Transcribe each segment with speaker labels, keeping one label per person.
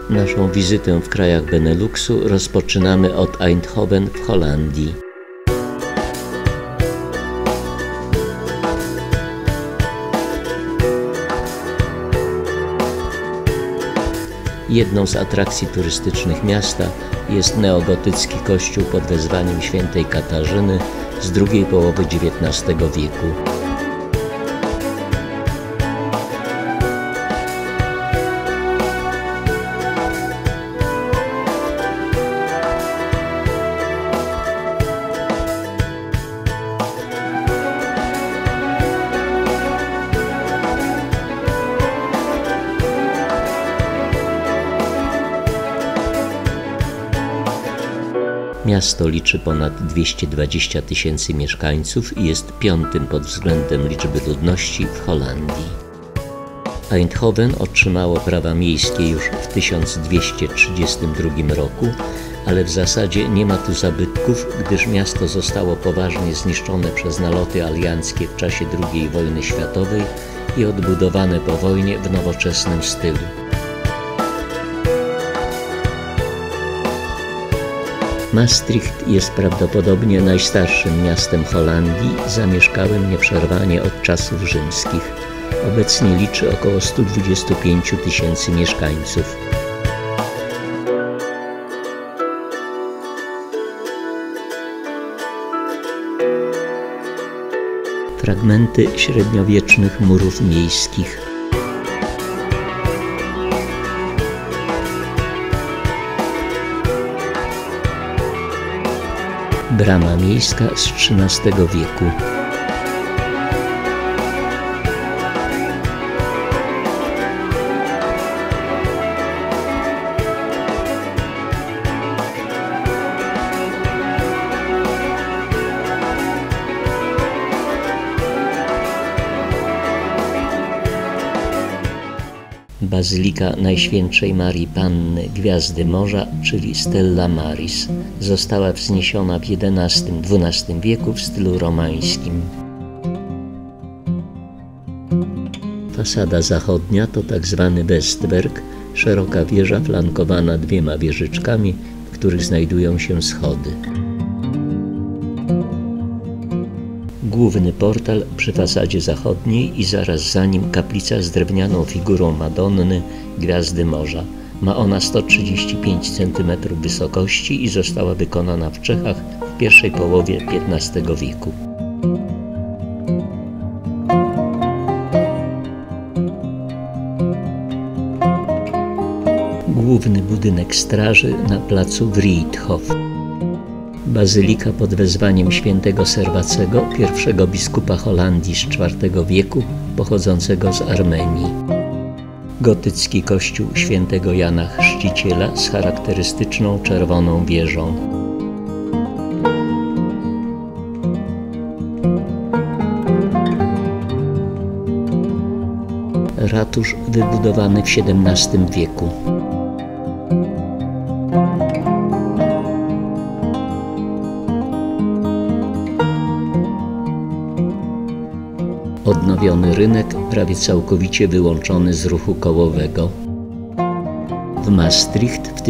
Speaker 1: Naszą wizytę w krajach Beneluxu rozpoczynamy od Eindhoven w Holandii. Jedną z atrakcji turystycznych miasta jest neogotycki kościół pod wezwaniem świętej Katarzyny z drugiej połowy XIX wieku. Miasto liczy ponad 220 000 mieszkańców i jest piątym pod względem liczby ludności w Holandii. Eindhoven otrzymało prawa miejskie już w 1232 roku, ale w zasadzie nie ma tu zabytków, gdyż miasto zostało poważnie zniszczone przez naloty alianckie w czasie II wojny światowej i odbudowane po wojnie w nowoczesnym stylu. Maastricht jest prawdopodobnie najstarszym miastem Holandii, zamieszkałym nieprzerwanie od czasów rzymskich. Obecnie liczy około 125 000 mieszkańców. Fragmenty średniowiecznych murów miejskich. Brama miejska z XIII wieku. Bazylika Najświętszej Marii Panny Gwiazdy Morza, czyli Stella Maris, została wzniesiona w XI-XII wieku w stylu romańskim. Fasada zachodnia to tzw. Westwerk, szeroka wieża flankowana dwiema wieżyczkami, w których znajdują się schody. Główny portal przy fasadzie zachodniej i zaraz za nim kaplica z drewnianą figurą Madonny Gwiazdy Morza. Ma ona 135 cm wysokości i została wykonana w Czechach w pierwszej połowie XV wieku. Główny budynek straży na placu Vrijthof. Bazylika pod wezwaniem świętego Serwacego, pierwszego biskupa Holandii z IV wieku, pochodzącego z Armenii. Gotycki kościół świętego Jana Chrzciciela z charakterystyczną czerwoną wieżą. Ratusz wybudowany w XVII wieku. Odnowiony rynek, prawie całkowicie wyłączony z ruchu kołowego. W Maastricht w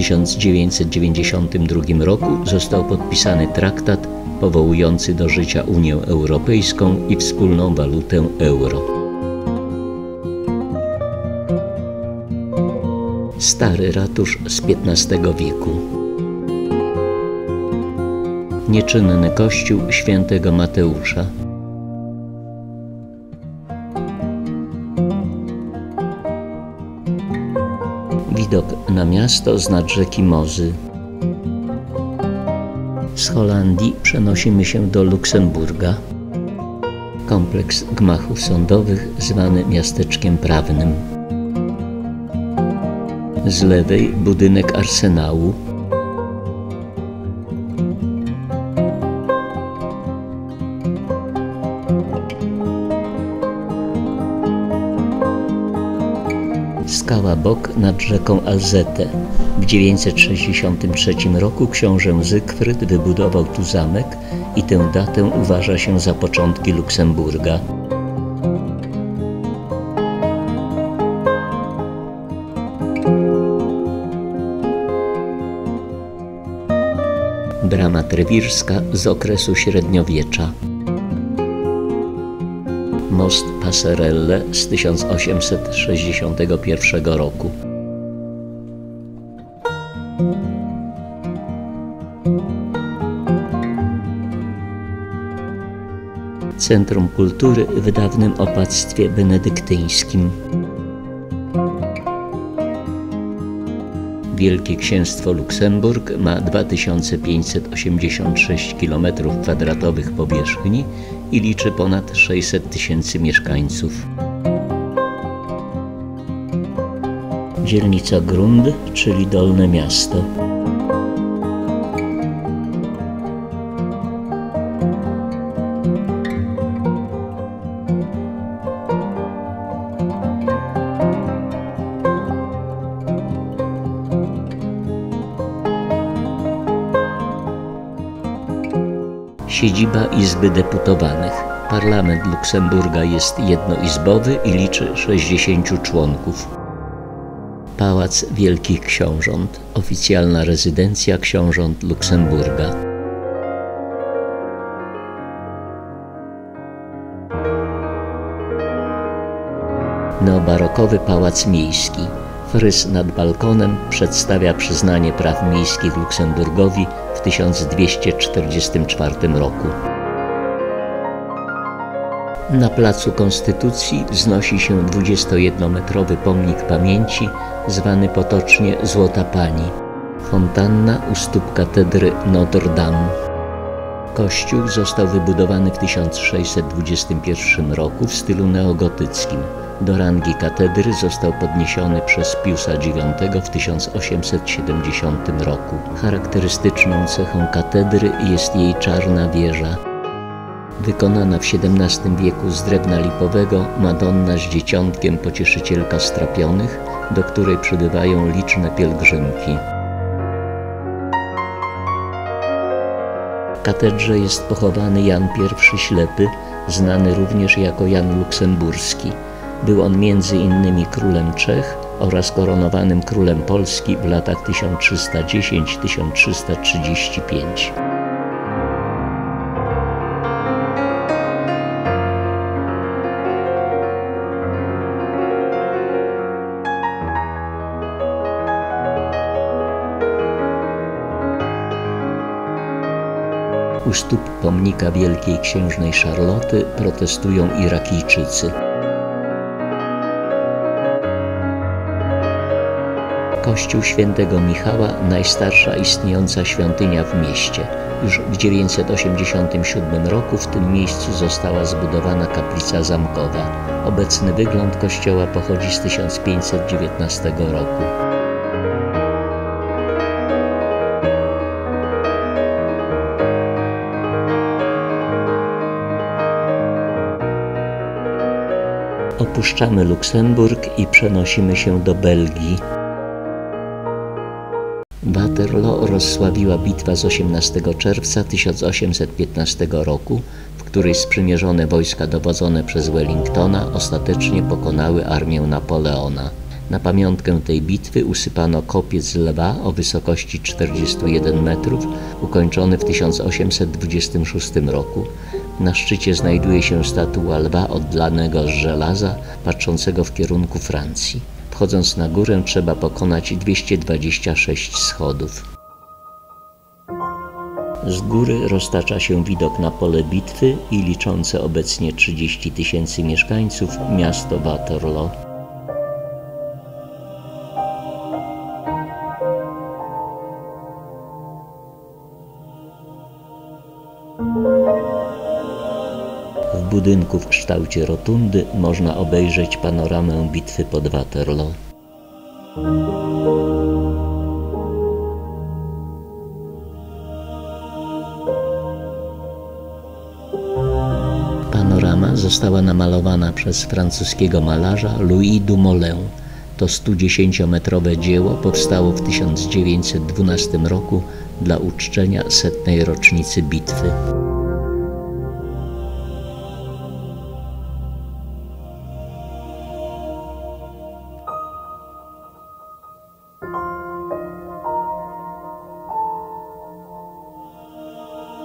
Speaker 1: 1992 roku został podpisany traktat powołujący do życia Unię Europejską i wspólną walutę euro. Stary ratusz z XV wieku. Nieczynny kościół świętego Mateusza. Widok na miasto z nad rzeki Mozy. Z Holandii przenosimy się do Luksemburga. Kompleks gmachów sądowych zwany miasteczkiem prawnym. Z lewej budynek arsenału. Skała Bok nad rzeką Alzette. W 963 roku książę Zygfryd wybudował tu zamek i tę datę uważa się za początki Luksemburga. brama trewirska z okresu średniowiecza. Most Passerelle z 1861 roku. Centrum Kultury w dawnym opactwie benedyktyńskim. Wielkie Księstwo Luksemburg ma 2586 km² powierzchni i liczy ponad 600 tysięcy mieszkańców. Dzielnica Grund, czyli Dolne Miasto. Siedziba Izby Deputowanych. Parlament Luksemburga jest jednoizbowy i liczy 60 członków. Pałac Wielkich Książąt. Oficjalna rezydencja książąt Luksemburga. Neobarokowy Pałac Miejski. Fryz nad balkonem przedstawia przyznanie praw miejskich Luksemburgowi w 1244 roku. Na Placu Konstytucji wznosi się 21-metrowy pomnik pamięci zwany potocznie Złota Pani. Fontanna u stóp katedry Notre Dame. Kościół został wybudowany w 1621 roku w stylu neogotyckim. Do rangi katedry został podniesiony przez Piusa IX w 1870 roku. Charakterystyczną cechą katedry jest jej czarna wieża. Wykonana w XVII wieku z drewna lipowego, Madonna z Dzieciątkiem Pocieszycielka Strapionych, do której przybywają liczne pielgrzymki. W katedrze jest pochowany Jan I Ślepy, znany również jako Jan Luksemburski. Był on m.in. królem Czech oraz koronowanym królem Polski w latach 1310–1335. U stóp pomnika Wielkiej Księżnej Szarloty protestują Irakijczycy. Kościół Świętego Michała, najstarsza istniejąca świątynia w mieście. Już w 987 roku w tym miejscu została zbudowana kaplica zamkowa. Obecny wygląd kościoła pochodzi z 1519 roku. Opuszczamy Luksemburg i przenosimy się do Belgii. Waterloo rozsławiła bitwa z 18 czerwca 1815 roku, w której sprzymierzone wojska dowodzone przez Wellingtona ostatecznie pokonały armię Napoleona. Na pamiątkę tej bitwy usypano kopiec lwa o wysokości 41 metrów, ukończony w 1826 roku. Na szczycie znajduje się statua lwa odlanego z żelaza, patrzącego w kierunku Francji. Wchodząc na górę trzeba pokonać 226 schodów. Z góry roztacza się widok na pole bitwy i liczące obecnie 30 tysięcy mieszkańców miasto Waterloo. W budynku w kształcie rotundy można obejrzeć panoramę bitwy pod Waterloo. Panorama została namalowana przez francuskiego malarza Louis Dumoulin. To 110-metrowe dzieło powstało w 1912 roku dla uczczenia 100. rocznicy bitwy.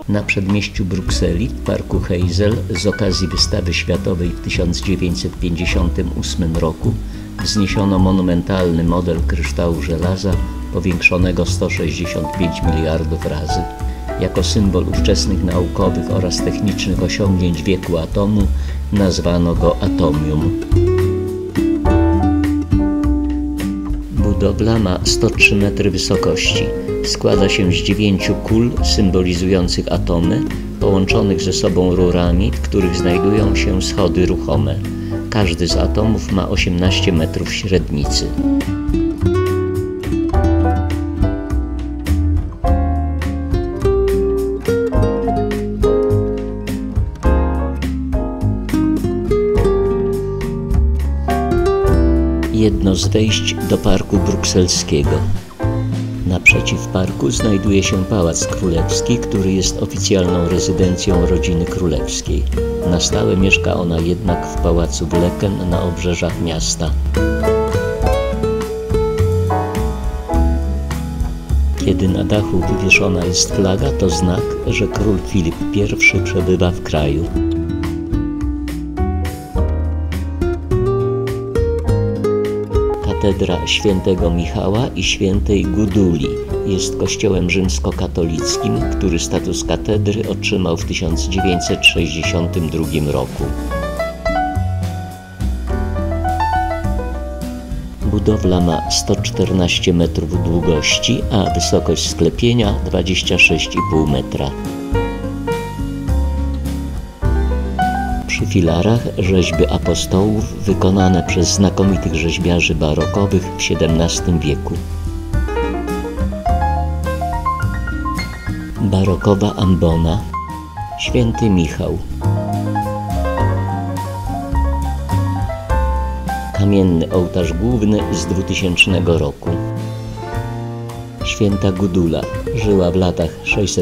Speaker 1: Na przedmieściu Brukseli, w parku Heysel, z okazji wystawy światowej w 1958 roku wzniesiono monumentalny model kryształu żelaza powiększonego 165 miliardów razy. Jako symbol ówczesnych naukowych oraz technicznych osiągnięć wieku atomu nazwano go atomium. Budowla ma 103 metry wysokości. Składa się z 9 kul symbolizujących atomy, połączonych ze sobą rurami, w których znajdują się schody ruchome. Każdy z atomów ma 18 metrów średnicy. Jedno z wejść do parku brukselskiego. Naprzeciw parku znajduje się Pałac Królewski, który jest oficjalną rezydencją rodziny królewskiej. Na stałe mieszka ona jednak w pałacu w Leken na obrzeżach miasta. Kiedy na dachu wywieszona jest flaga, to znak, że król Filip I przebywa w kraju. Katedra Świętego Michała i Świętej Guduli jest kościołem rzymskokatolickim, który status katedry otrzymał w 1962 roku. Budowla ma 114 metrów długości, a wysokość sklepienia 26,5 metra. Przy filarach rzeźby apostołów wykonane przez znakomitych rzeźbiarzy barokowych w XVII wieku. Barokowa ambona, Święty Michał. Kamienny ołtarz główny z 2000 roku. Święta Gudula żyła w latach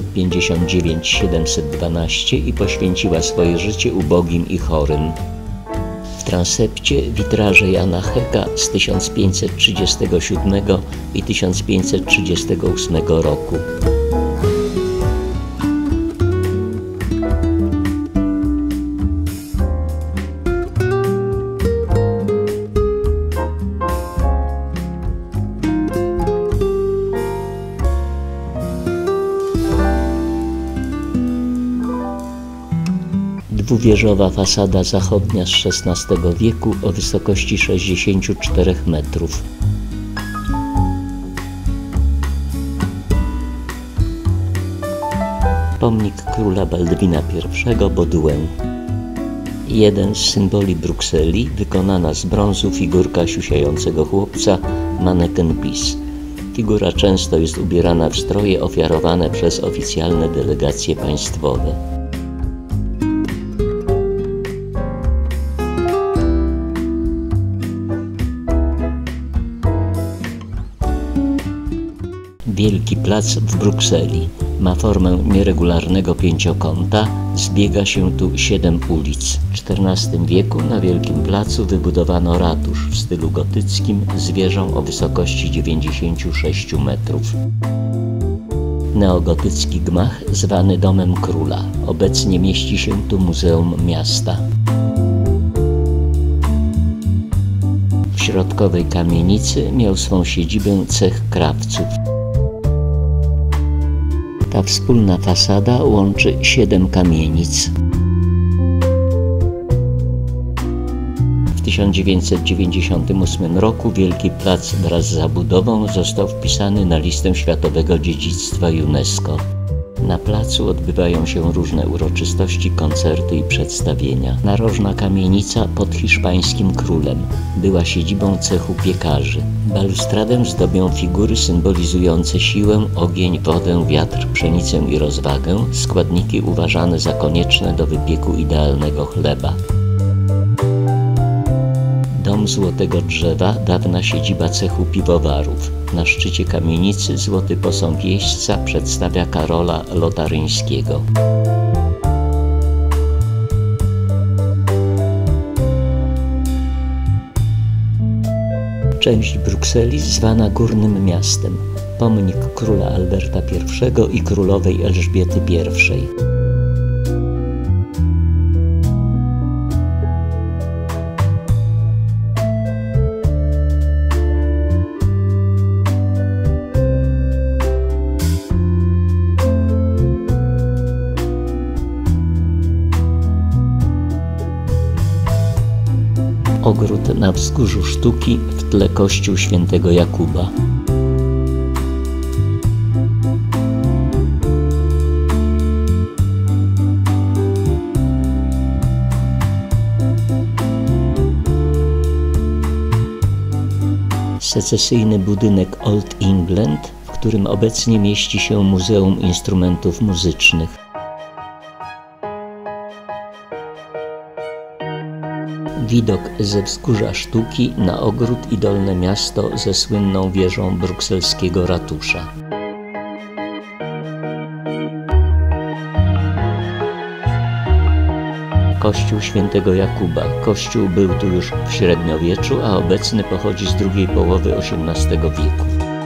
Speaker 1: 659–712 i poświęciła swoje życie ubogim i chorym. W transepcie witraże Jana Heka z 1537 i 1538 roku. Dwuwieżowa fasada zachodnia z XVI wieku o wysokości 64 metrów. Pomnik króla Baldwina I Baudouin. Jeden z symboli Brukseli, wykonana z brązu figurka siusiającego chłopca, maneken bis. Figura często jest ubierana w stroje ofiarowane przez oficjalne delegacje państwowe. Wielki plac w Brukseli ma formę nieregularnego pięciokąta, zbiega się tu 7 ulic. W XIV wieku na Wielkim Placu wybudowano ratusz w stylu gotyckim z wieżą o wysokości 96 metrów. Neogotycki gmach zwany Domem Króla. Obecnie mieści się tu Muzeum Miasta. W środkowej kamienicy miał swą siedzibę cech krawców. Ta wspólna fasada łączy 7 kamienic. W 1998 roku Wielki Plac wraz z zabudową został wpisany na listę Światowego Dziedzictwa UNESCO. Na placu odbywają się różne uroczystości, koncerty i przedstawienia. Narożna kamienica pod hiszpańskim królem była siedzibą cechu piekarzy. Balustradę zdobią figury symbolizujące siłę, ogień, wodę, wiatr, pszenicę i rozwagę, składniki uważane za konieczne do wypieku idealnego chleba. Dom Złotego Drzewa, dawna siedziba cechu piwowarów. Na szczycie kamienicy złoty posąg jeźdźca przedstawia Karola Lotaryńskiego. Część Brukseli zwana Górnym Miastem. pomnik króla Alberta I i królowej Elżbiety I. Ogród na Wzgórzu Sztuki, w tle kościół świętego Jakuba. Secesyjny budynek Old England, w którym obecnie mieści się Muzeum Instrumentów Muzycznych. Widok ze Wzgórza Sztuki na ogród i Dolne Miasto ze słynną wieżą brukselskiego ratusza. Kościół świętego Jakuba. Kościół był tu już w średniowieczu, a obecny pochodzi z drugiej połowy XVIII wieku.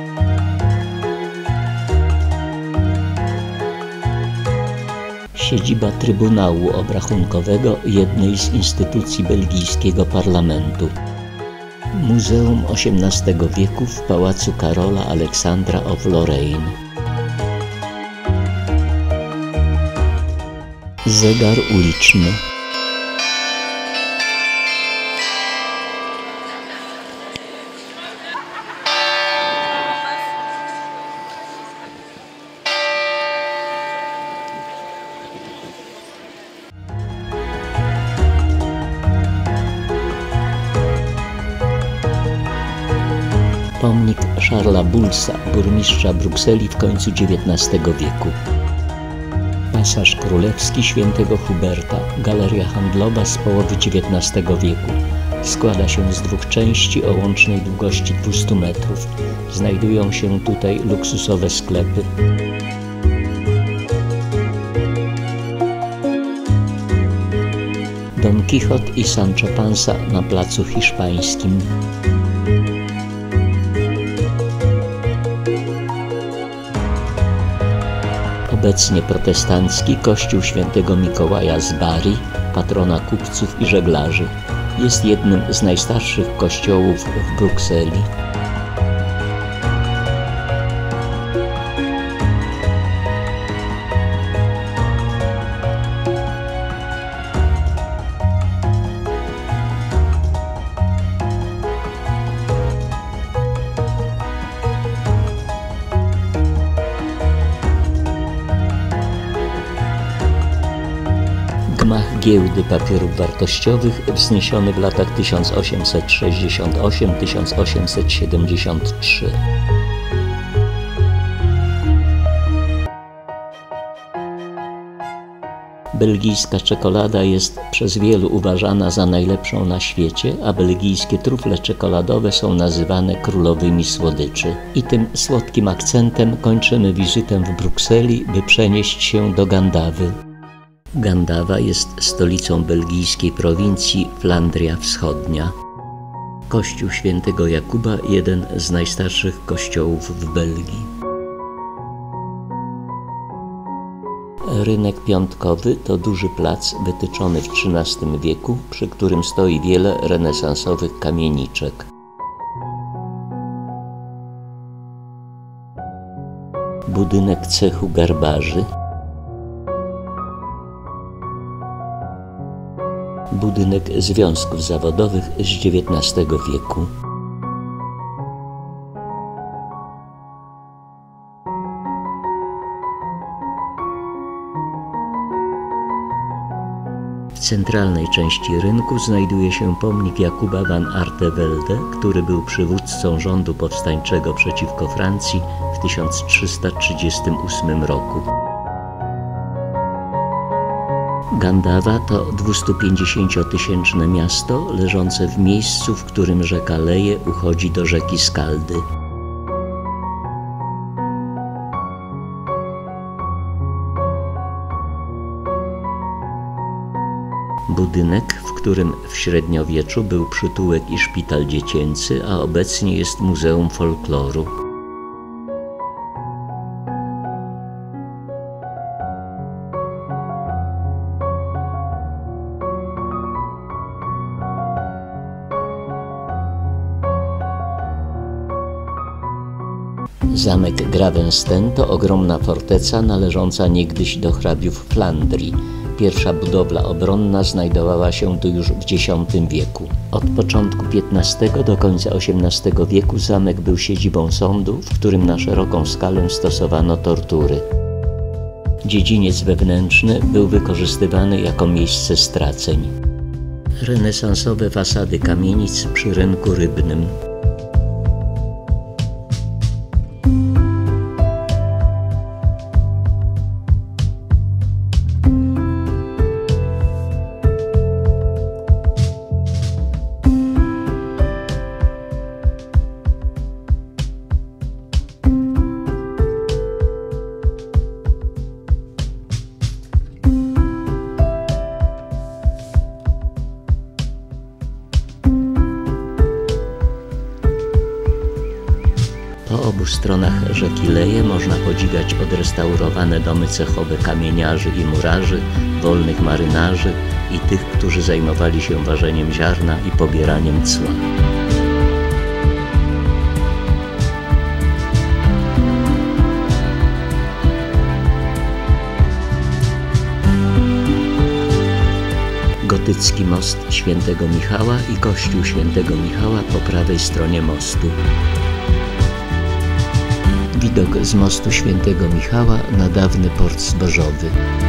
Speaker 1: Siedziba Trybunału Obrachunkowego, jednej z instytucji belgijskiego parlamentu. Muzeum XVIII wieku w pałacu Karola Aleksandra of Lorraine. Zegar uliczny. Pomnik Charlesa Bullsa, burmistrza Brukseli w końcu XIX wieku. Pasaż Królewski świętego Huberta, galeria handlowa z połowy XIX wieku. Składa się z dwóch części o łącznej długości 200 metrów. Znajdują się tutaj luksusowe sklepy. Don Quixote i Sancho Panza na Placu Hiszpańskim. Obecnie protestancki kościół świętego Mikołaja z Bari, patrona kupców i żeglarzy. Jest jednym z najstarszych kościołów w Brukseli. Gmach Giełdy Papierów Wartościowych, wzniesiony w latach 1868–1873. Belgijska czekolada jest przez wielu uważana za najlepszą na świecie, a belgijskie trufle czekoladowe są nazywane królowymi słodyczy. I tym słodkim akcentem kończymy wizytę w Brukseli, by przenieść się do Gandawy. Gandawa jest stolicą belgijskiej prowincji Flandria Wschodnia. Kościół świętego Jakuba, jeden z najstarszych kościołów w Belgii. Rynek Piątkowy to duży plac wytyczony w XIII wieku, przy którym stoi wiele renesansowych kamieniczek. Budynek cechu garbarzy. Budynek związków zawodowych z XIX wieku. W centralnej części rynku znajduje się pomnik Jakuba van Artevelde, który był przywódcą rządu powstańczego przeciwko Francji w 1338 roku. Gandawa to 250-tysięczne miasto leżące w miejscu, w którym rzeka Leje uchodzi do rzeki Skaldy. Budynek, w którym w średniowieczu był przytułek i szpital dziecięcy, a obecnie jest Muzeum Folkloru. Zamek Gravenstein to ogromna forteca należąca niegdyś do hrabiów Flandrii. Pierwsza budowla obronna znajdowała się tu już w X wieku. Od początku XV do końca XVIII wieku zamek był siedzibą sądu, w którym na szeroką skalę stosowano tortury. Dziedziniec wewnętrzny był wykorzystywany jako miejsce straceń. Renesansowe fasady kamienic przy rynku rybnym. Po obu stronach rzeki Leje można podziwiać odrestaurowane domy cechowe kamieniarzy i murarzy, wolnych marynarzy i tych, którzy zajmowali się ważeniem ziarna i pobieraniem cła. Gotycki most Świętego Michała i kościół Świętego Michała po prawej stronie mostu. Widok z mostu Świętego Michała na dawny port zbożowy.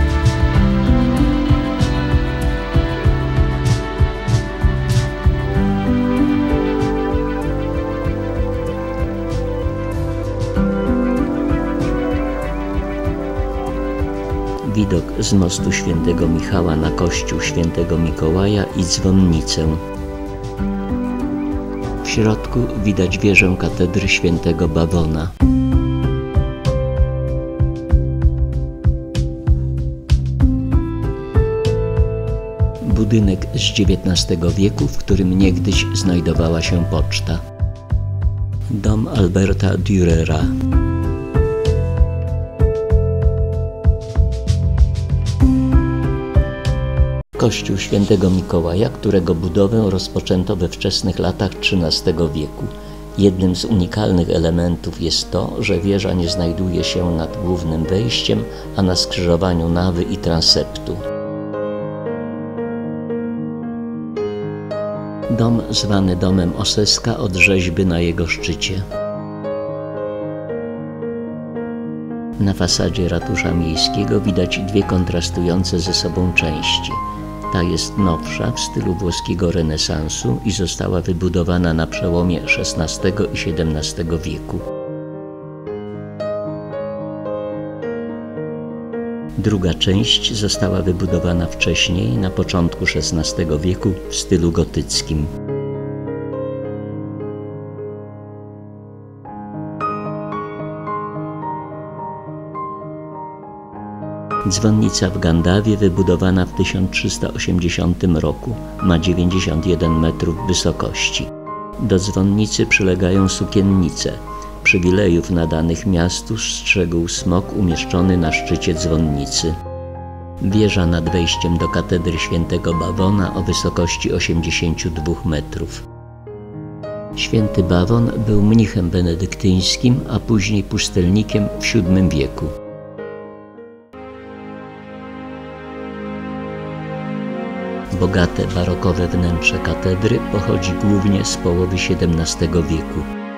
Speaker 1: Widok z mostu Świętego Michała na kościół Świętego Mikołaja i dzwonnicę. W środku widać wieżę katedry Świętego Bawona. Budynek z XIX wieku, w którym niegdyś znajdowała się poczta. Dom Alberta Dürera. Kościół Świętego Mikołaja, którego budowę rozpoczęto we wczesnych latach XIII wieku. Jednym z unikalnych elementów jest to, że wieża nie znajduje się nad głównym wejściem, a na skrzyżowaniu nawy i transeptu. Dom zwany domem Oseska od rzeźby na jego szczycie. Na fasadzie ratusza miejskiego widać dwie kontrastujące ze sobą części. Ta jest nowsza, w stylu włoskiego renesansu i została wybudowana na przełomie XVI i XVII wieku. Druga część została wybudowana wcześniej, na początku XVI wieku, w stylu gotyckim. Dzwonnica w Gandawie, wybudowana w 1380 roku, ma 91 metrów wysokości. Do dzwonnicy przylegają sukiennice. Przywilejów nadanych miastu strzegł smok umieszczony na szczycie dzwonnicy. Wieża nad wejściem do katedry Świętego Bawona o wysokości 82 metrów. Święty Bawon był mnichem benedyktyńskim, a później pustelnikiem w VII wieku. Bogate barokowe wnętrze katedry pochodzi głównie z połowy XVII wieku.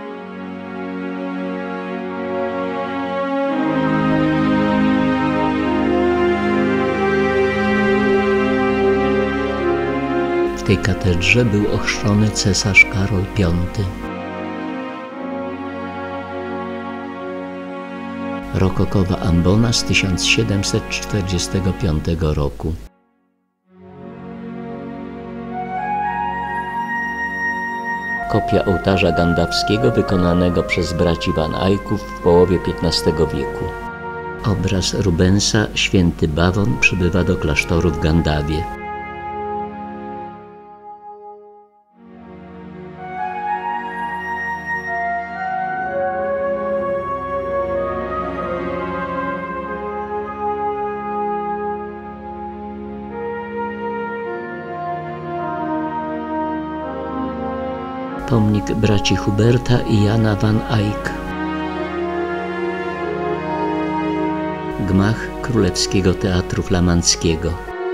Speaker 1: W tej katedrze był ochrzczony cesarz Karol V. Rokokowa ambona z 1745 roku. Kopia ołtarza gandawskiego wykonanego przez braci Van Eycków w połowie XV wieku. Obraz Rubensa Święty Bawon przybywa do klasztoru w Gandawie. Pomnik braci Huberta i Jana Van Eyck. gmach Królewskiego Teatru Flamandzkiego.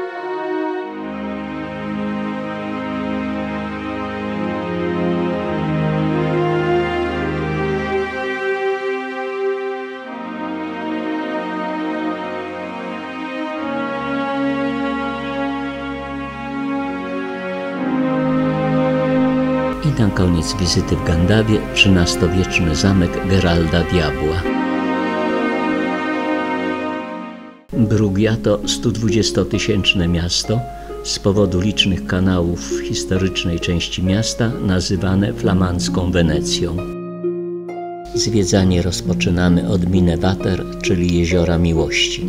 Speaker 1: I na koniec wizyty w Gandawie XIII-wieczny zamek Geralda Diabła. Brugia to 120-tysięczne miasto z powodu licznych kanałów w historycznej części miasta nazywane flamandzką Wenecją. Zwiedzanie rozpoczynamy od Minnewater, czyli Jeziora Miłości.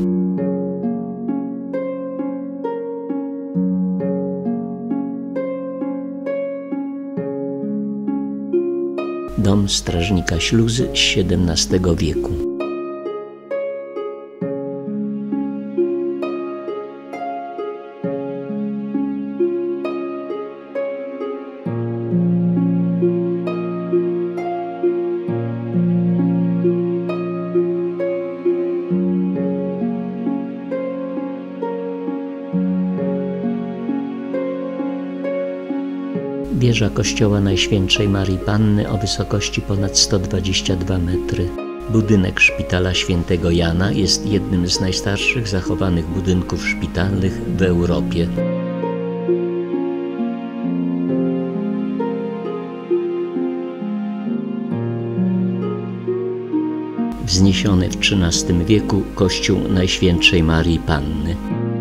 Speaker 1: Dom strażnika śluzy z XVII wieku. Wieża kościoła Najświętszej Marii Panny o wysokości ponad 122 metry. Budynek szpitala Świętego Jana jest jednym z najstarszych zachowanych budynków szpitalnych w Europie. Wzniesiony w XIII wieku kościół Najświętszej Marii Panny.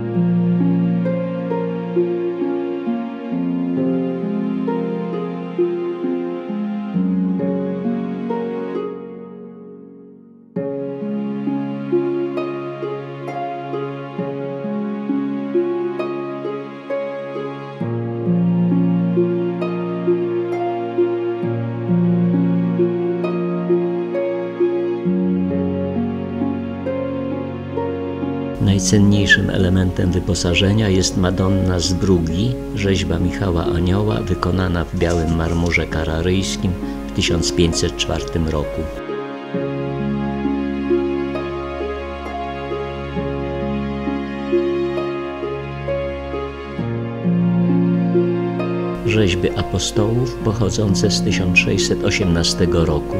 Speaker 1: Najcenniejszym elementem wyposażenia jest Madonna z Brugii, rzeźba Michała Anioła wykonana w białym marmurze kararyjskim w 1504 roku. Rzeźby apostołów pochodzące z 1618 roku.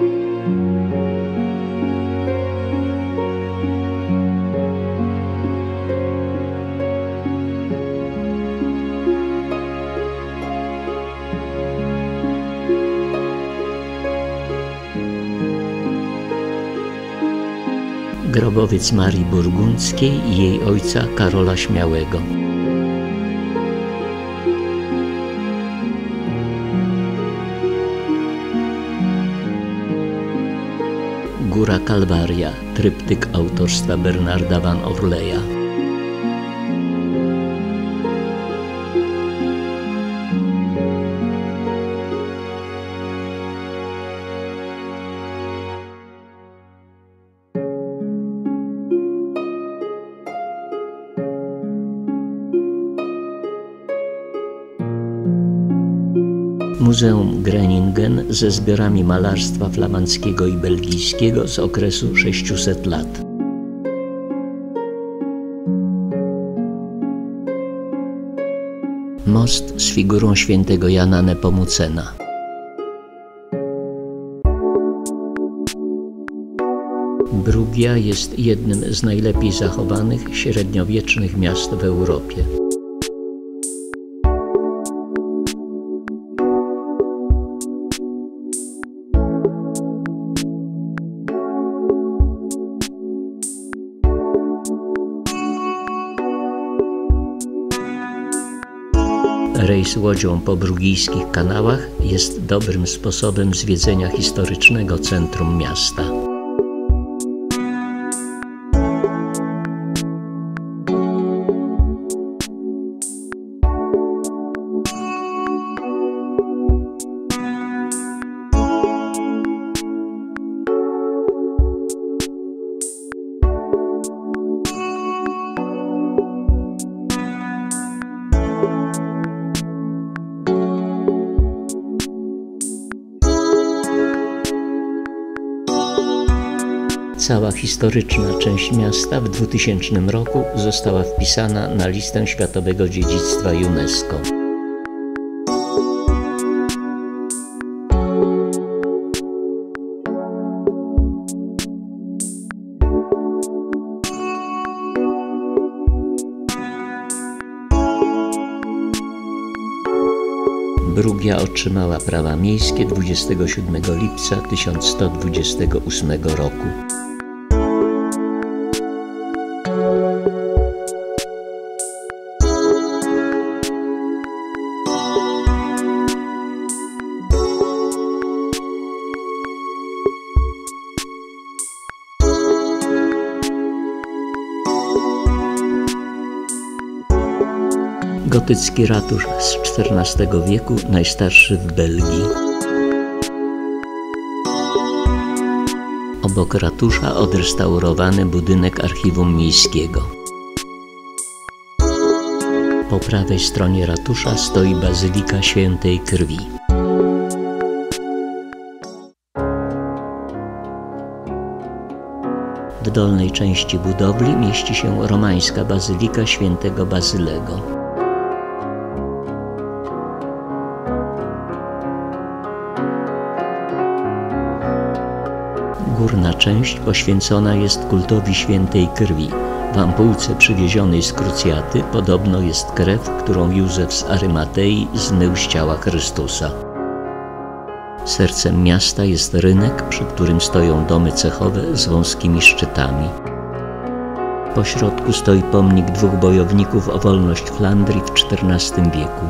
Speaker 1: Grobowiec Marii Burgundzkiej i jej ojca Karola Śmiałego. Góra Kalwaria, tryptyk autorstwa Bernarda van Orleya. Muzeum Groningen ze zbiorami malarstwa flamandzkiego i belgijskiego z okresu 600 lat. Most z figurą świętego Jana Nepomucena. Brugia jest jednym z najlepiej zachowanych średniowiecznych miast w Europie. Rejs łodzią po brugijskich kanałach jest dobrym sposobem zwiedzenia historycznego centrum miasta. Cała historyczna część miasta w 2000 roku została wpisana na listę Światowego Dziedzictwa UNESCO. Brugia otrzymała prawa miejskie 27 lipca 1128 roku. Gotycki ratusz z XIV wieku, najstarszy w Belgii. Obok ratusza odrestaurowany budynek archiwum miejskiego. Po prawej stronie ratusza stoi Bazylika Świętej Krwi. W dolnej części budowli mieści się romańska Bazylika Świętego Bazylego. Górna część poświęcona jest kultowi Świętej Krwi. W ampułce przywiezionej z Krucjaty podobno jest krew, którą Józef z Arymatei zmył z ciała Chrystusa. Sercem miasta jest rynek, przy którym stoją domy cechowe z wąskimi szczytami. Po środku stoi pomnik dwóch bojowników o wolność Flandrii w XIV wieku.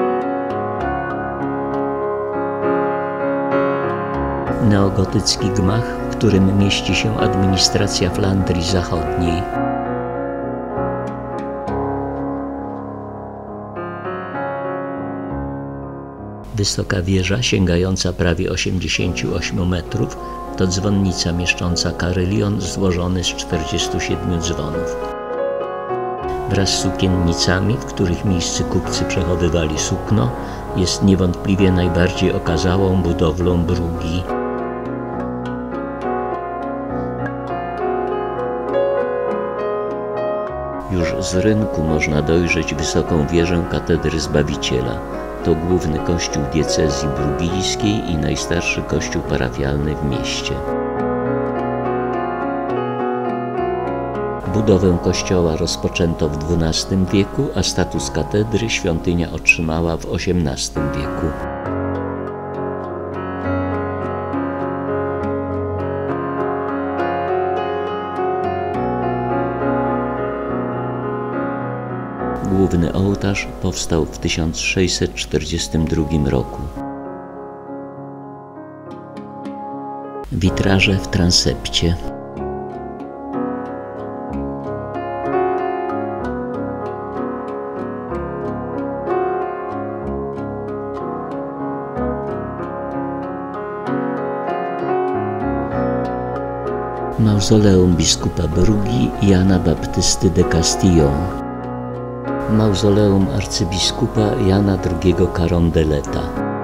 Speaker 1: Neogotycki gmach, w którym mieści się administracja Flandrii Zachodniej. Wysoka wieża, sięgająca prawie 88 metrów, to dzwonnica mieszcząca karylion złożony z 47 dzwonów. Wraz z sukiennicami, w których miejscy kupcy przechowywali sukno, jest niewątpliwie najbardziej okazałą budowlą Brugii. Już z rynku można dojrzeć wysoką wieżę katedry Zbawiciela. To główny kościół diecezji brugijskiej i najstarszy kościół parafialny w mieście. Budowę kościoła rozpoczęto w XII wieku, a status katedry świątynia otrzymała w XVIII wieku. Główny ołtarz powstał w 1642 roku. Witraże w transepcie. Mauzoleum biskupa Brugii Jana Baptysty de Castillon. Mauzoleum arcybiskupa Jana II Carondeleta.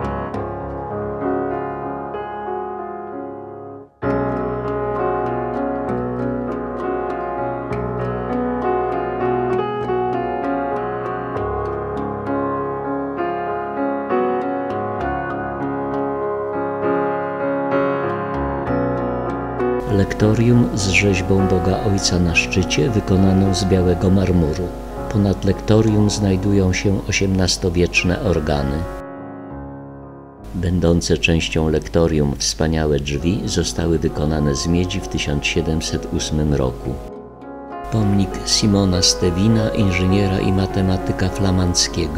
Speaker 1: Lektorium z rzeźbą Boga Ojca na szczycie, wykonaną z białego marmuru. Ponad lektorium znajdują się XVIII-wieczne organy. Będące częścią lektorium wspaniałe drzwi zostały wykonane z miedzi w 1708 roku. Pomnik Simona Stevina, inżyniera i matematyka flamandzkiego.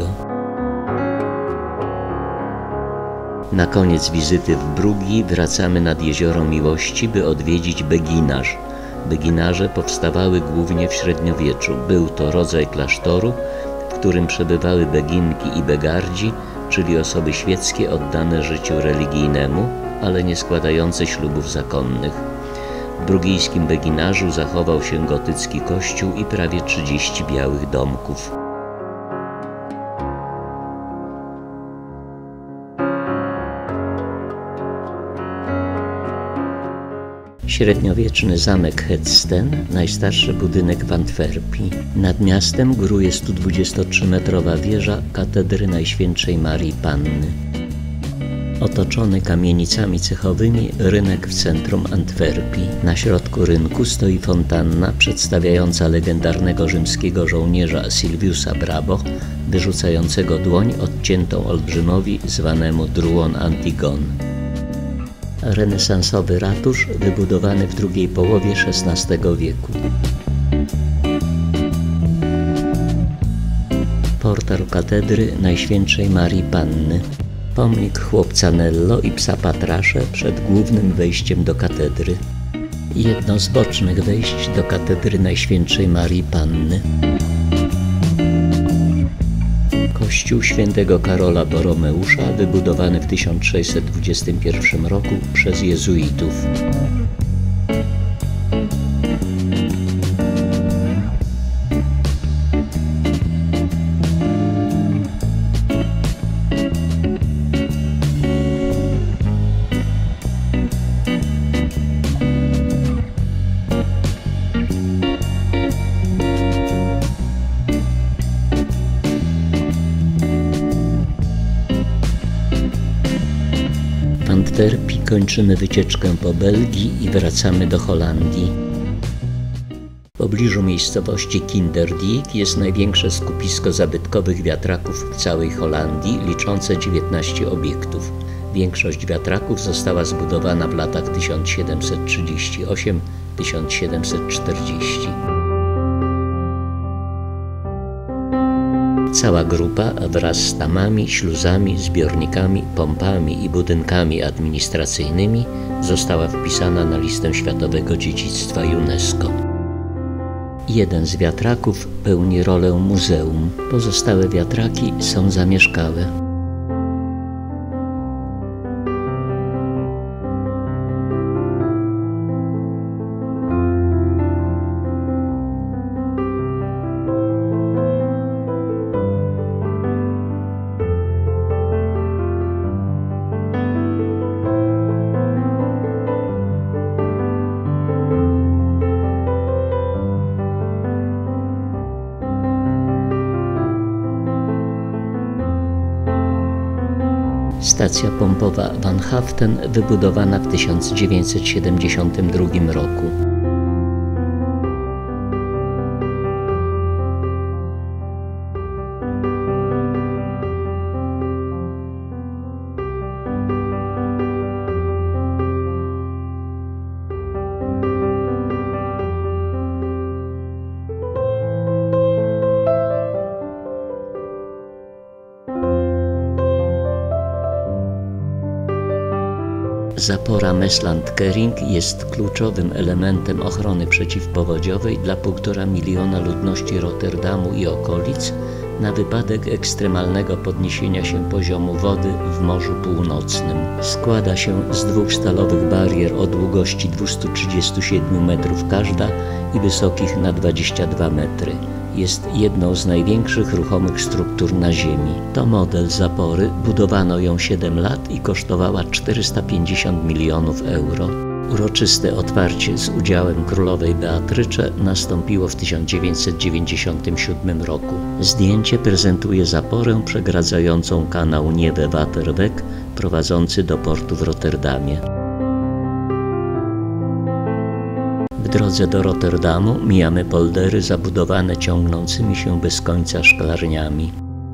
Speaker 1: Na koniec wizyty w Brugii wracamy nad Jezioro Miłości, by odwiedzić Beginarz. Beginarze powstawały głównie w średniowieczu. Był to rodzaj klasztoru, w którym przebywały beginki i begardzi, czyli osoby świeckie oddane życiu religijnemu, ale nie składające ślubów zakonnych. W brugijskim Beginarzu zachował się gotycki kościół i prawie 30 białych domków. Średniowieczny zamek Hedsten, najstarszy budynek w Antwerpii. Nad miastem góruje 123-metrowa wieża katedry Najświętszej Marii Panny. Otoczony kamienicami cechowymi rynek w centrum Antwerpii. Na środku rynku stoi fontanna przedstawiająca legendarnego rzymskiego żołnierza Silviusa Brabo, wyrzucającego dłoń odciętą olbrzymowi zwanemu Druon Antigone. Renesansowy ratusz wybudowany w drugiej połowie XVI wieku. Portal katedry Najświętszej Marii Panny. Pomnik chłopca Nello i psa Patrasze przed głównym wejściem do katedry. Jedno z bocznych wejść do katedry Najświętszej Marii Panny. Kościół świętego Karola Boromeusza, wybudowany w 1621 roku przez jezuitów. W Antwerpii kończymy wycieczkę po Belgii i wracamy do Holandii. W pobliżu miejscowości Kinderdijk jest największe skupisko zabytkowych wiatraków w całej Holandii, liczące 19 obiektów. Większość wiatraków została zbudowana w latach 1738–1740. Cała grupa wraz z tamami, śluzami, zbiornikami, pompami i budynkami administracyjnymi została wpisana na listę Światowego Dziedzictwa UNESCO. Jeden z wiatraków pełni rolę muzeum, pozostałe wiatraki są zamieszkałe. Stacja pompowa Van Haften wybudowana w 1972 roku. Zapora Mesland-Kering jest kluczowym elementem ochrony przeciwpowodziowej dla 1,5 miliona ludności Rotterdamu i okolic na wypadek ekstremalnego podniesienia się poziomu wody w Morzu Północnym. Składa się z 2 stalowych barier o długości 237 metrów każda i wysokich na 22 metry. Jest jedną z największych ruchomych struktur na Ziemi. To model zapory, budowano ją 7 lat i kosztowała 450 milionów euro. Uroczyste otwarcie z udziałem królowej Beatrycze nastąpiło w 1997 roku. Zdjęcie prezentuje zaporę przegradzającą kanał Nieuwe-Waterweg prowadzący do portu w Rotterdamie. W drodze do Rotterdamu mijamy poldery zabudowane ciągnącymi się bez końca szklarniami.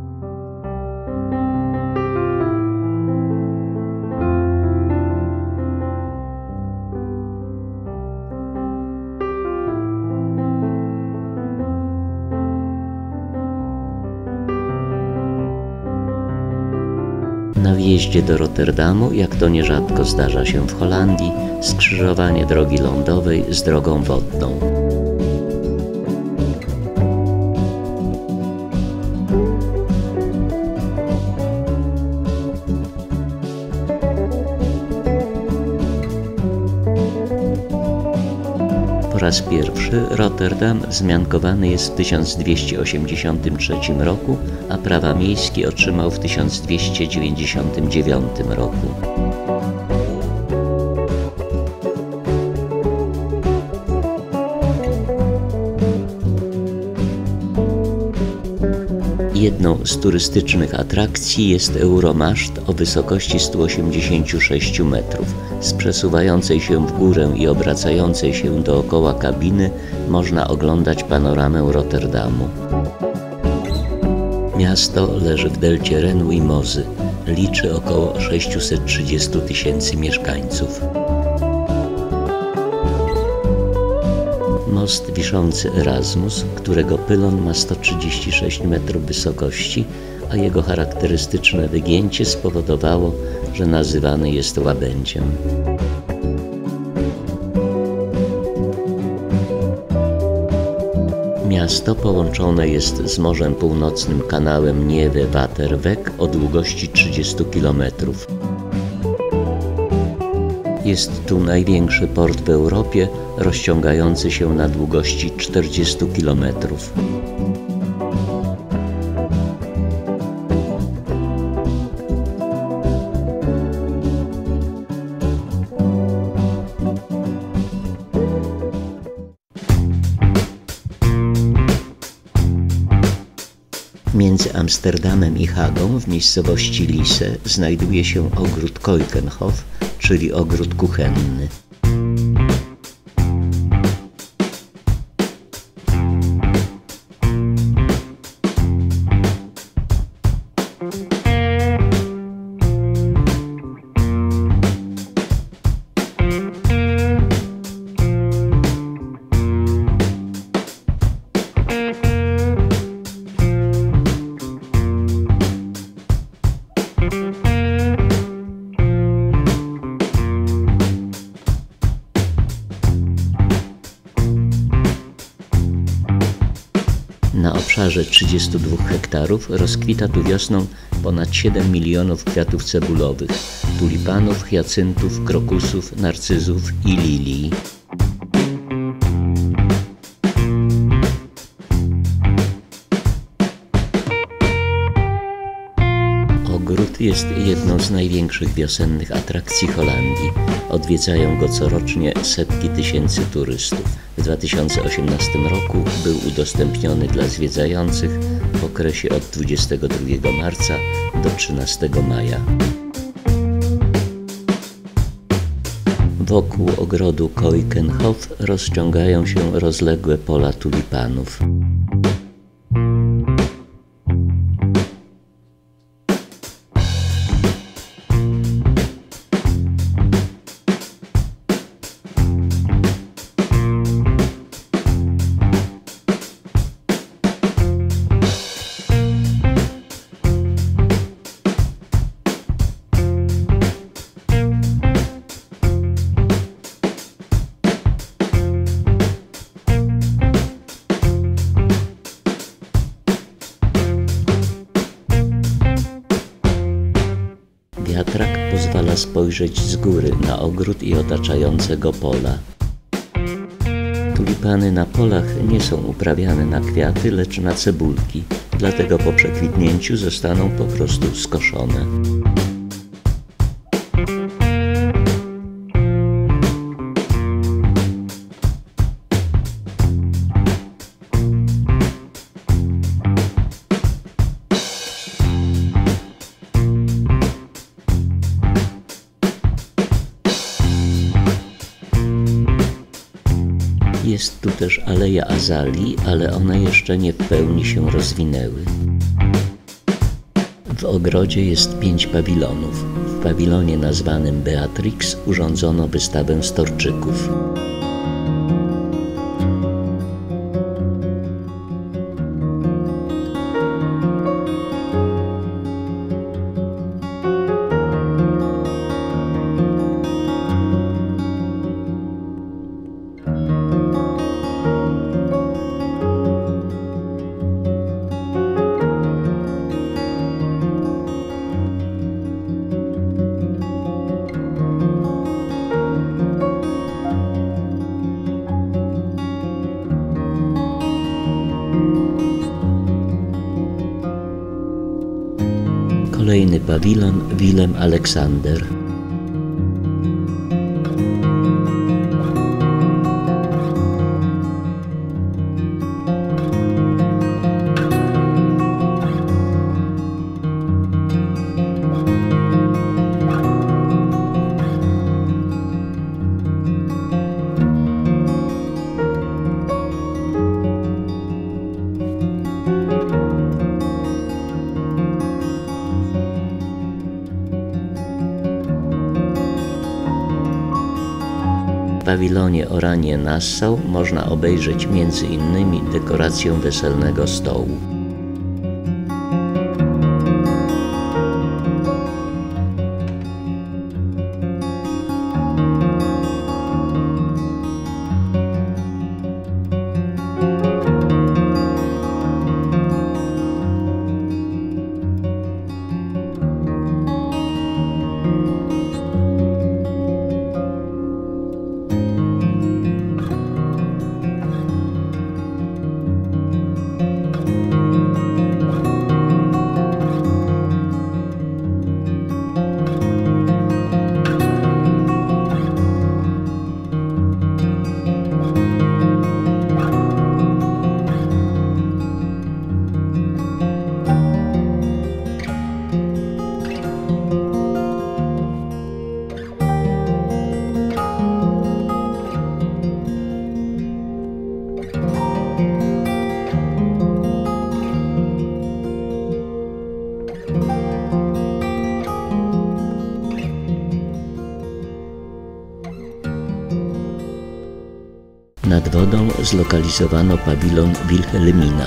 Speaker 1: Na wjeździe do Rotterdamu, jak to nierzadko zdarza się w Holandii, skrzyżowanie drogi lądowej z drogą wodną. Po raz pierwszy Rotterdam wzmiankowany jest w 1283 roku, a prawa miejskie otrzymał w 1299 roku. Jedną z turystycznych atrakcji jest Euromaszt o wysokości 186 metrów. Z przesuwającej się w górę i obracającej się dookoła kabiny można oglądać panoramę Rotterdamu. Miasto leży w delcie Renu i Mozy. Liczy około 630 000 mieszkańców. Most wiszący Erasmus, którego pylon ma 136 metrów wysokości, a jego charakterystyczne wygięcie spowodowało, że nazywany jest łabędziem. Miasto połączone jest z Morzem Północnym kanałem Nieve-Waterweg o długości 30 km. Jest tu największy port w Europie, rozciągający się na długości 40 km. Między Amsterdamem i Hagą w miejscowości Lisse znajduje się ogród Keukenhof, czyli ogród kuchenny. Na obszarze 32 hektarów rozkwita tu wiosną ponad 7 milionów kwiatów cebulowych, tulipanów, hyacyntów, krokusów, narcyzów i lilii. Ogród jest jedną z największych wiosennych atrakcji Holandii. Odwiedzają go corocznie setki tysięcy turystów. W 2018 roku był udostępniony dla zwiedzających w okresie od 22 marca do 13 maja. Wokół ogrodu Keukenhof rozciągają się rozległe pola tulipanów. Wiatrak pozwala spojrzeć z góry na ogród i otaczające go pola. Tulipany na polach nie są uprawiane na kwiaty, lecz na cebulki, dlatego po przekwitnięciu zostaną po prostu skoszone. Jest tu też aleja azalii, ale one jeszcze nie w pełni się rozwinęły. W ogrodzie jest 5 pawilonów. W pawilonie nazwanym Beatrix urządzono wystawę storczyków. Kolejny pawilon Willem Alexander. pawilonie Oranje Nassau można obejrzeć m.in. dekorację weselnego stołu. Nad wodą zlokalizowano pawilon Wilhelmina.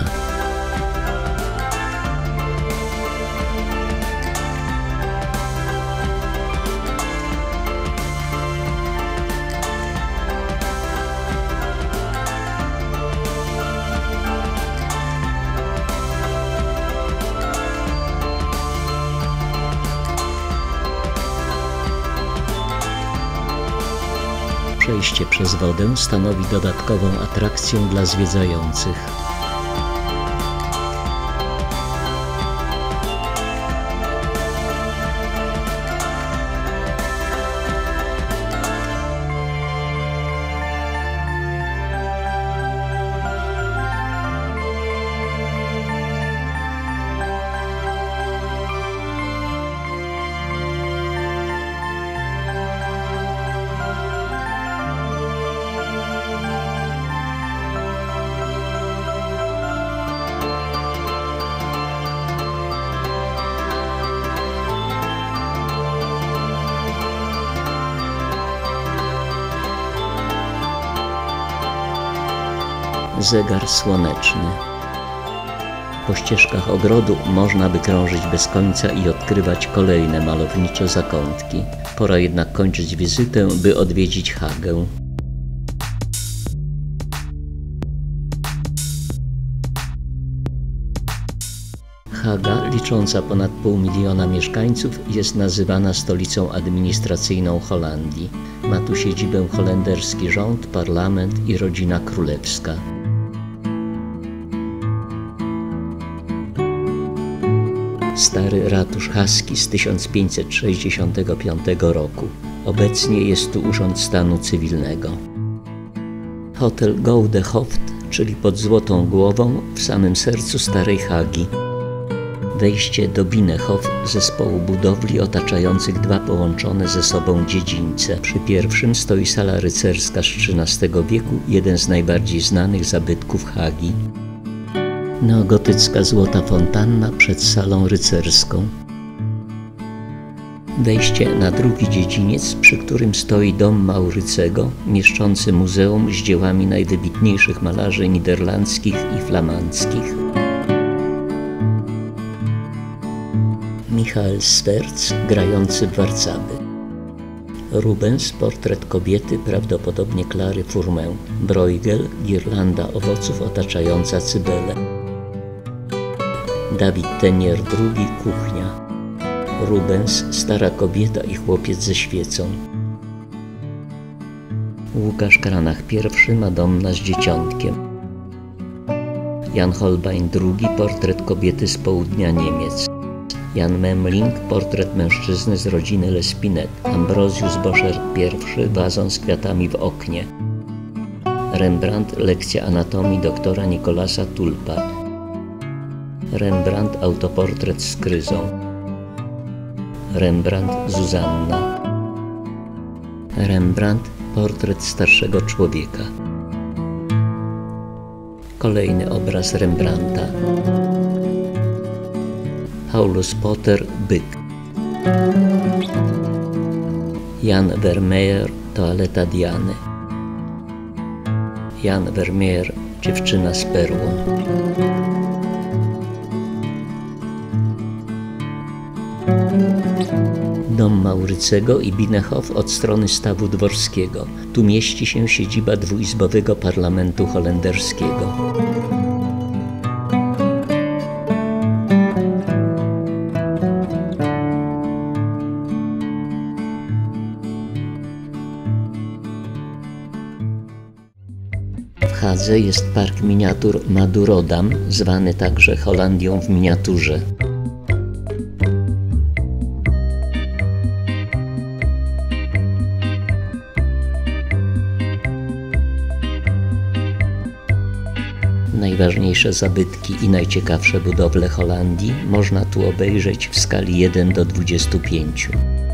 Speaker 1: Przejście przez wodę stanowi dodatkową atrakcję dla zwiedzających. Zegar słoneczny. Po ścieżkach ogrodu można by krążyć bez końca i odkrywać kolejne malownicze zakątki. Pora jednak kończyć wizytę, by odwiedzić Hagę. Haga, licząca ponad 500 000 mieszkańców, jest nazywana stolicą administracyjną Holandii. Ma tu siedzibę holenderski rząd, parlament i rodzina królewska. Stary ratusz haski z 1565 roku. Obecnie jest tu urząd stanu cywilnego. Hotel Gouden Hoofd, czyli pod Złotą Głową, w samym sercu Starej Hagi. Wejście do Binnenhof, zespołu budowli otaczających dwa połączone ze sobą dziedzińce. Przy pierwszym stoi sala rycerska z XIII wieku, jeden z najbardziej znanych zabytków Hagi. Neogotycka złota fontanna przed salą rycerską. Wejście na drugi dziedziniec, przy którym stoi dom Maurycego, mieszczący muzeum z dziełami najwybitniejszych malarzy niderlandzkich i flamandzkich. Michael Swerts, grający w warcaby. Rubens, portret kobiety, prawdopodobnie Klary Fourmę. Bruegel, girlanda owoców otaczająca cybelę. David Tenier II, kuchnia. Rubens, stara kobieta i chłopiec ze świecą. Łukasz Kranach I, Madonna z dzieciątkiem. Jan Holbein II, portret kobiety z południa Niemiec. Jan Memling, portret mężczyzny z rodziny Lespinet. Ambrosius Boschert I, wazon z kwiatami w oknie. Rembrandt, lekcja anatomii doktora Nicolasa Tulpa. Rembrandt, autoportret z kryzą. Rembrandt, Zuzanna. Rembrandt, portret starszego człowieka. Kolejny obraz Rembrandta. Paulus Potter, byk. Jan Vermeer, toaleta Diany. Jan Vermeer, Dziewczyna z perłą. Dom Maurycego i Binnenhof od strony stawu dworskiego. Tu mieści się siedziba dwuizbowego parlamentu holenderskiego. W Hadze jest park miniatur Madurodam, zwany także Holandią w miniaturze. Najważniejsze zabytki i najciekawsze budowle Holandii można tu obejrzeć w skali 1:25.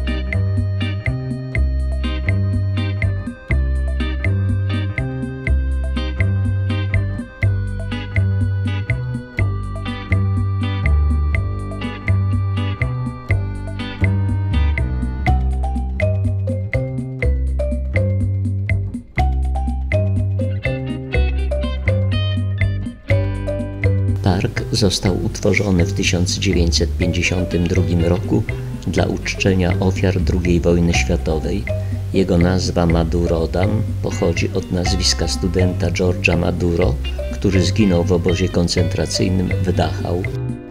Speaker 1: Park został utworzony w 1952 roku dla uczczenia ofiar II wojny światowej. Jego nazwa Madurodam pochodzi od nazwiska studenta George'a Maduro, który zginął w obozie koncentracyjnym w Dachau.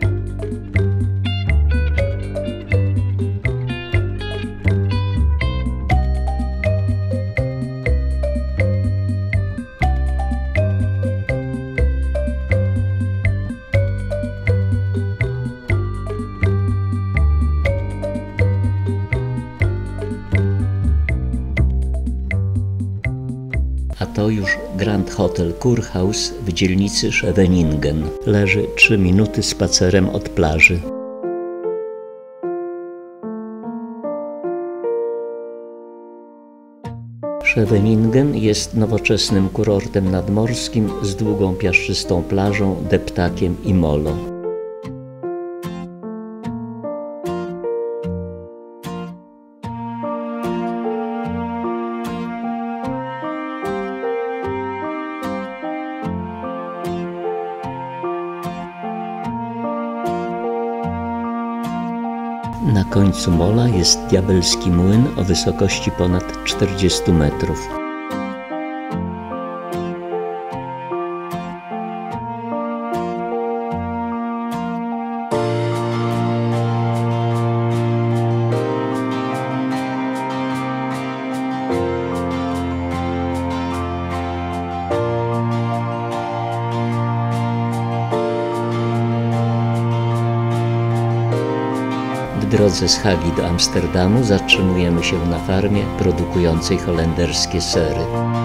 Speaker 1: A to już Grand Hotel Kurhaus w dzielnicy Scheveningen. Leży 3 minuty spacerem od plaży. Scheveningen jest nowoczesnym kurortem nadmorskim z długą piaszczystą plażą, deptakiem i molo. Na końcu mola jest diabelski młyn o wysokości ponad 40 metrów. W drodze z Hagi do Amsterdamu zatrzymujemy się na farmie produkującej holenderskie sery.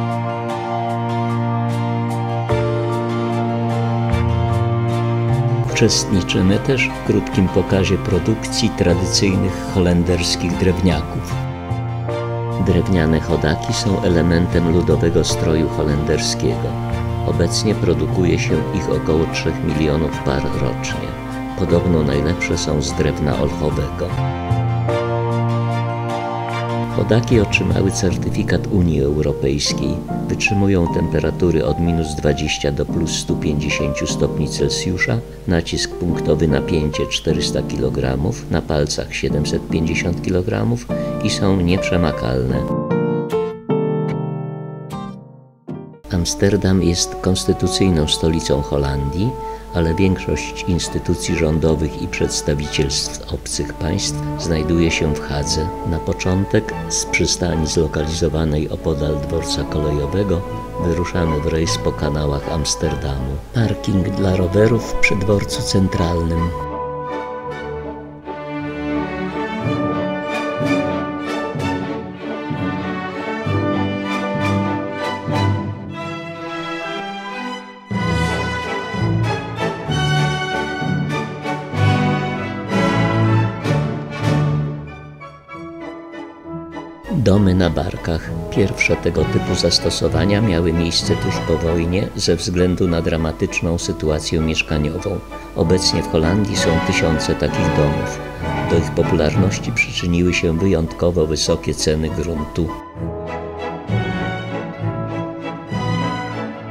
Speaker 1: Uczestniczymy też w krótkim pokazie produkcji tradycyjnych holenderskich drewniaków. Drewniane chodaki są elementem ludowego stroju holenderskiego. Obecnie produkuje się ich około 3 milionów par rocznie. Podobno najlepsze są z drewna olchowego. Chodaki otrzymały certyfikat Unii Europejskiej. Wytrzymują temperatury od -20 do +150 stopni Celsjusza, nacisk punktowy, napięcie 400 kg, na palcach 750 kg i są nieprzemakalne. Amsterdam jest konstytucyjną stolicą Holandii, ale większość instytucji rządowych i przedstawicielstw obcych państw znajduje się w Hadze. Na początek z przystani zlokalizowanej opodal dworca kolejowego wyruszamy w rejs po kanałach Amsterdamu. Parking dla rowerów przy dworcu centralnym. Domy na barkach. Pierwsze tego typu zastosowania miały miejsce tuż po wojnie ze względu na dramatyczną sytuację mieszkaniową. Obecnie w Holandii są tysiące takich domów. Do ich popularności przyczyniły się wyjątkowo wysokie ceny gruntu.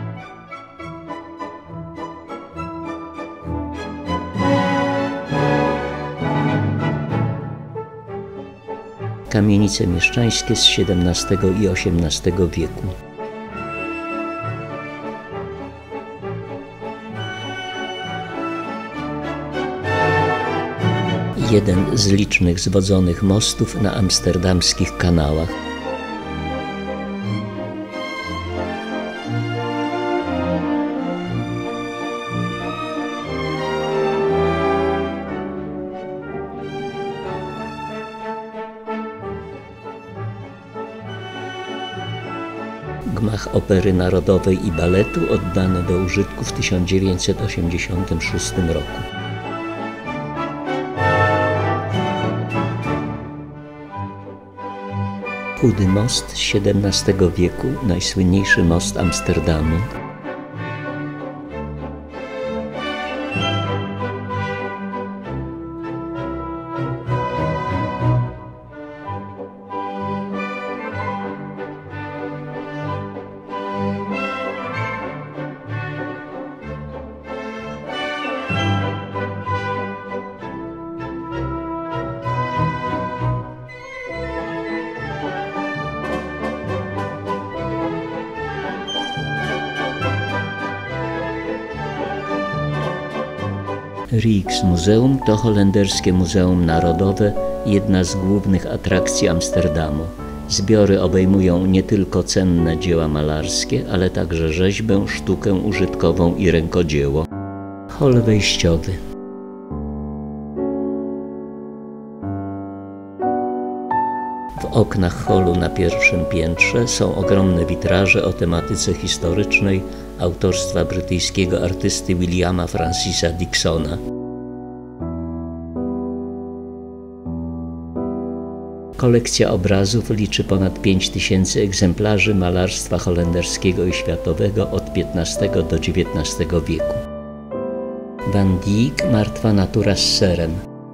Speaker 1: kamienice mieszczańskie z XVII i XVIII wieku. Jeden z licznych zwodzonych mostów na amsterdamskich kanałach. Gmach Opery Narodowej i Baletu oddany do użytku w 1986 roku. Chudy most z XVII wieku, najsłynniejszy most Amsterdamu. Rijksmuseum to holenderskie muzeum narodowe, jedna z głównych atrakcji Amsterdamu. Zbiory obejmują nie tylko cenne dzieła malarskie, ale także rzeźbę, sztukę użytkową i rękodzieło. Hol wejściowy. W oknach holu na pierwszym piętrze są ogromne witraże o tematyce historycznej autorstwa brytyjskiego artysty Williama Francisa Dicksona. Kolekcja obrazów liczy ponad 5000 egzemplarzy malarstwa holenderskiego i światowego od XV do XIX wieku. Van Dyck Martwa natura z serem.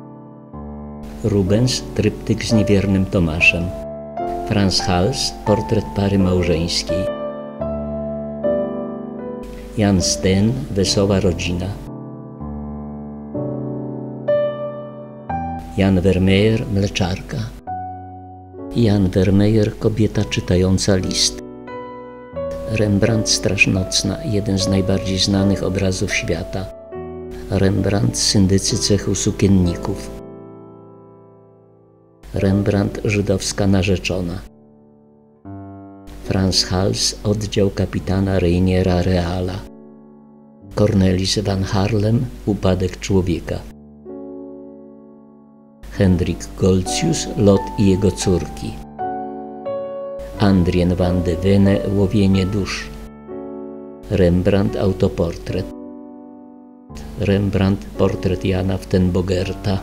Speaker 1: Rubens Tryptyk z niewiernym Tomaszem. Frans Hals Portret pary małżeńskiej. Jan Steen Wesoła rodzina. Jan Vermeer Mleczarka. Jan Vermeer Kobieta czytająca list. Rembrandt Straż nocna, jeden z najbardziej znanych obrazów świata. Rembrandt Syndycy cechu sukienników. Rembrandt Żydowska narzeczona. Frans Hals Oddział kapitana Reiniera Reala. Cornelis van Haarlem Upadek człowieka. Hendrik Goltzius Lot i jego córki. Adrien van de Venne Łowienie dusz. Rembrandt Autoportret. Rembrandt Portret Jana w ten Bogerta.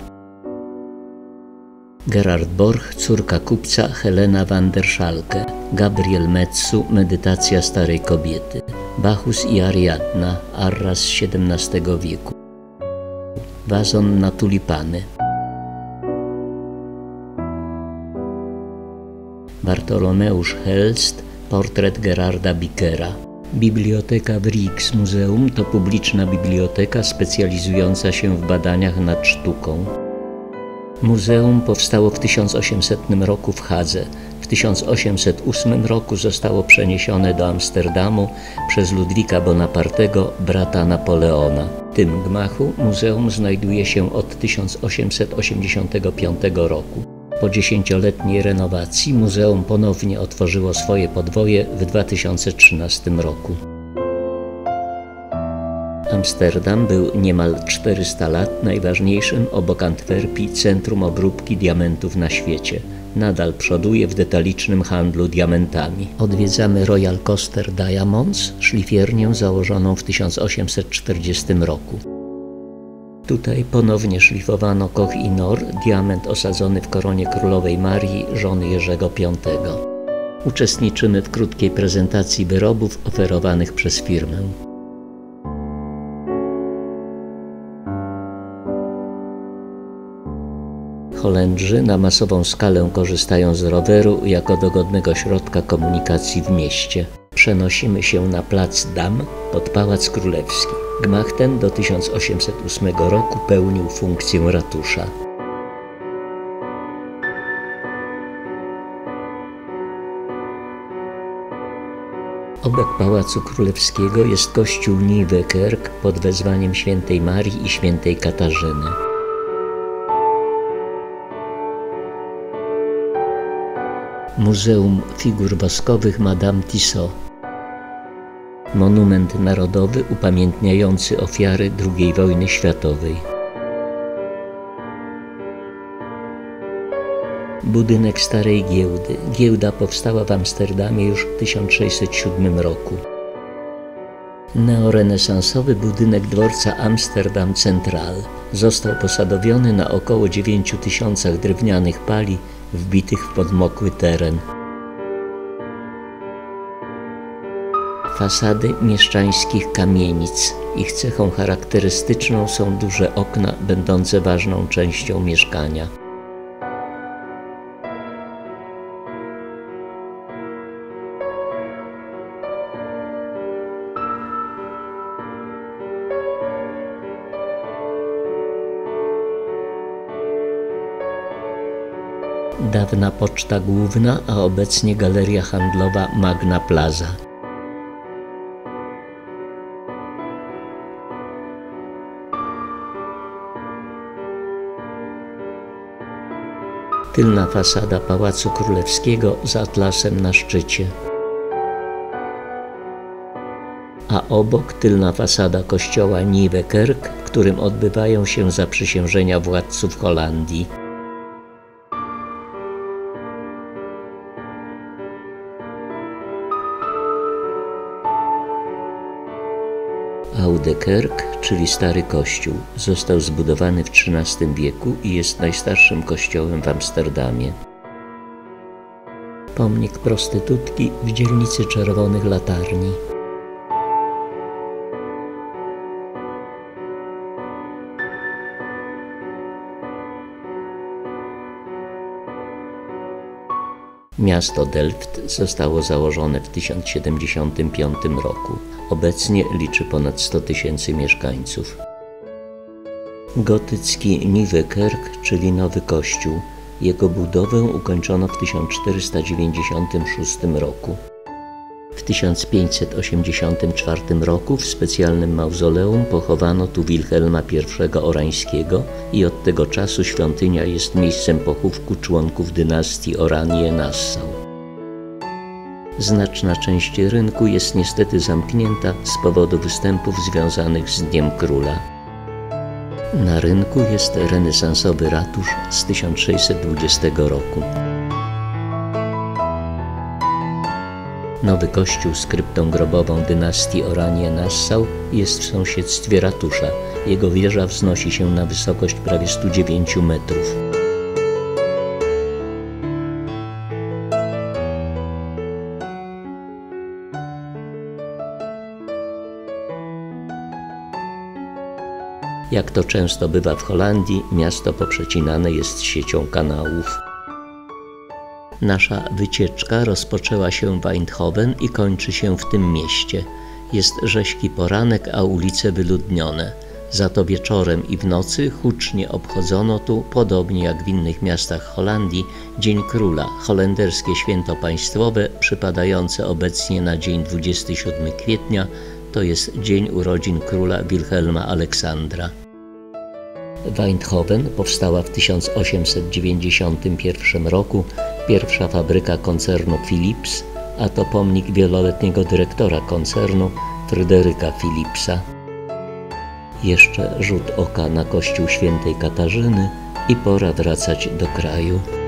Speaker 1: Gerard Borch Córka kupca Helena van der Schalke. Gabriel Metsu Medytacja starej kobiety. Bacchus i Ariadna Arras z XVII wieku. Wazon na tulipany. Bartolomeusz Helst Portret Gerarda Bickera. Biblioteka w Rijksmuseum to publiczna biblioteka specjalizująca się w badaniach nad sztuką. Muzeum powstało w 1800 roku w Hadze. W 1808 roku zostało przeniesione do Amsterdamu przez Ludwika Bonapartego, brata Napoleona. W tym gmachu muzeum znajduje się od 1885 roku. Po 10-letniej renowacji muzeum ponownie otworzyło swoje podwoje w 2013 roku. Amsterdam był niemal 400 lat najważniejszym obok Antwerpii centrum obróbki diamentów na świecie. Nadal przoduje w detalicznym handlu diamentami. Odwiedzamy Royal Coaster Diamonds, szlifiernię założoną w 1840 roku. Tutaj ponownie szlifowano Koh i Noor, diament osadzony w koronie królowej Marii, żony Jerzego V. Uczestniczymy w krótkiej prezentacji wyrobów oferowanych przez firmę. Holendrzy na masową skalę korzystają z roweru jako dogodnego środka komunikacji w mieście. Przenosimy się na plac Dam pod Pałac Królewski. Gmach ten do 1808 roku pełnił funkcję ratusza. Obok Pałacu Królewskiego jest kościół Nieuwe Kerk pod wezwaniem świętej Marii i świętej Katarzyny. Muzeum Figur Woskowych Madame Tissot. Monument narodowy upamiętniający ofiary II wojny światowej. Budynek Starej Giełdy. Giełda powstała w Amsterdamie już w 1607 roku. Neorenesansowy budynek dworca Amsterdam Central został posadowiony na około 9000 drewnianych pali wbitych w podmokły teren. Fasady mieszczańskich kamienic. Ich cechą charakterystyczną są duże okna, będące ważną częścią mieszkania. Dawna poczta główna, a obecnie galeria handlowa Magna Plaza. Tylna fasada Pałacu Królewskiego z atlasem na szczycie. A obok tylna fasada kościoła Nieuwe Kerk, w którym odbywają się zaprzysiężenia władców Holandii. Oude Kerk, czyli Stary Kościół, został zbudowany w XIII wieku i jest najstarszym kościołem w Amsterdamie. Pomnik prostytutki w dzielnicy Czerwonych Latarni. Miasto Delft zostało założone w 1075 roku. Obecnie liczy ponad 100 000 mieszkańców. Gotycki Nieuwe Kerk, czyli Nowy Kościół. Jego budowę ukończono w 1496 roku. W 1584 roku w specjalnym mauzoleum pochowano tu Wilhelma I Orańskiego i od tego czasu świątynia jest miejscem pochówku członków dynastii Oranje-Nassau. Znaczna część rynku jest niestety zamknięta z powodu występów związanych z Dniem Króla. Na rynku jest renesansowy ratusz z 1620 roku. Nowy kościół z kryptą grobową dynastii Oranje-Nassau jest w sąsiedztwie ratusza. Jego wieża wznosi się na wysokość prawie 109 metrów. Jak to często bywa w Holandii, miasto poprzecinane jest siecią kanałów. Nasza wycieczka rozpoczęła się w Eindhoven i kończy się w tym mieście. Jest rześki poranek, a ulice wyludnione. Za to wieczorem i w nocy hucznie obchodzono tu, podobnie jak w innych miastach Holandii, Dzień Króla, holenderskie święto państwowe przypadające obecnie na dzień 27 kwietnia, to jest dzień urodzin króla Wilhelma Aleksandra. W Eindhoven powstała w 1891 roku pierwsza fabryka koncernu Philips, a to pomnik wieloletniego dyrektora koncernu Fryderyka Philipsa. Jeszcze rzut oka na kościół świętej Katarzyny i pora wracać do kraju.